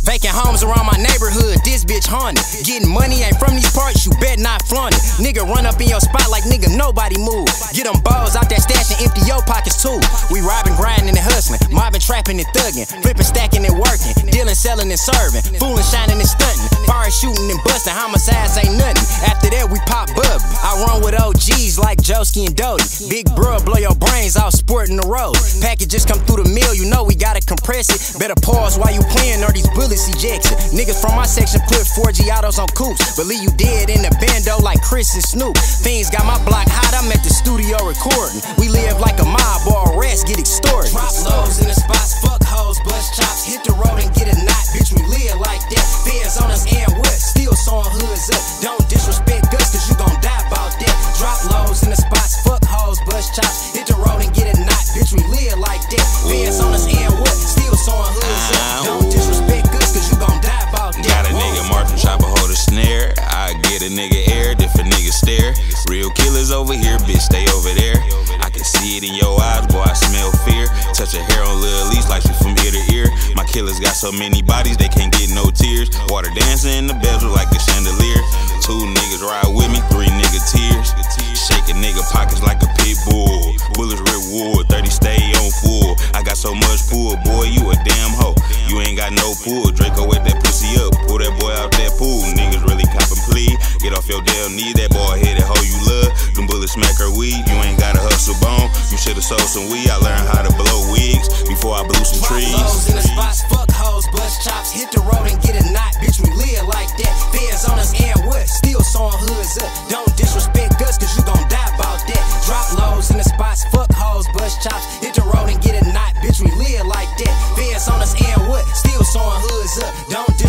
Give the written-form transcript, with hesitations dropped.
Faking homes around my neighborhood, this bitch haunted. Getting money ain't from these parts, you bet not flaunt it. Nigga run up in your spot like nigga nobody move. Get them balls out that stash and empty your pockets too. We robbing, grinding and hustling, mobbing, trapping and thugging, flipping, stacking and working, dealing, selling and serving, fooling, shining and stunting, fire shooting and busting, homicides ain't nothing. After that we pop bub. I run with OGs like Joski and Doty. Big bro blow your brains out sporting the road. Package just come through the mill, you know we gotta compress it. Better pause while you playing or these bullets ejected. Niggas from my section put 4G autos on coupes, but leave you dead in the bando like Chris and Snoop. Things got my block hot, I'm at the studio recording. We live like a mob or arrest, get extorted. Drop lows in the spots, fuck hoes, bust chops, hit the road and get a knot. Bitch, we live like that. Feds on us and what? Still sawing hoods up. Don't disrespect us, cause you gon' die about that. Drop lows in the spots, fuck hoes, bust chops, hit the road and get a knot. Bitch, we live like that. Feds on us and what? Still sawing hoods up. Don't disrespect us, cause you gon' die about that. Got a nigga marching, chopper hold a snare. I get a nigga aired if a nigga stare. Real killers over here, bitch, stay over there. I can see it in your eyes, boy, I smell fear. Touch her hair on Lil Lease like she from ear to ear. My killers got so many bodies, they can't get no tears. Water dancing in the bezel like a chandelier. 2 niggas ride with me, 3 nigga tears. Shake a nigga pockets like a pit bull. Bullets rip wood, 30 stay on full. I got so much pull, boy, you a damn hoe. You ain't got no pull, Draco wet that pussy up. Pull that boy out that pool, niggas really cop and plea. Get off your damn knee, that boy hit that hoe you love. Them bullets smack her weed, you ain't gotta hustle bone. You should've sold some weed, I learned how to blow wigs before I blew some trees. Drop lows in the spots, fuck hoes, bust chops, hit the road and get a knot. Bitch, we live like that. Feds on us and what? Still sawing hoods up. Don't disrespect us, cause you gon' die about that. Drop lows in the spots, fuck hoes, bust chops, hit the road and get a knot. Bitch, we live like that. Feds on us and what? Still sawing hoods up. Don't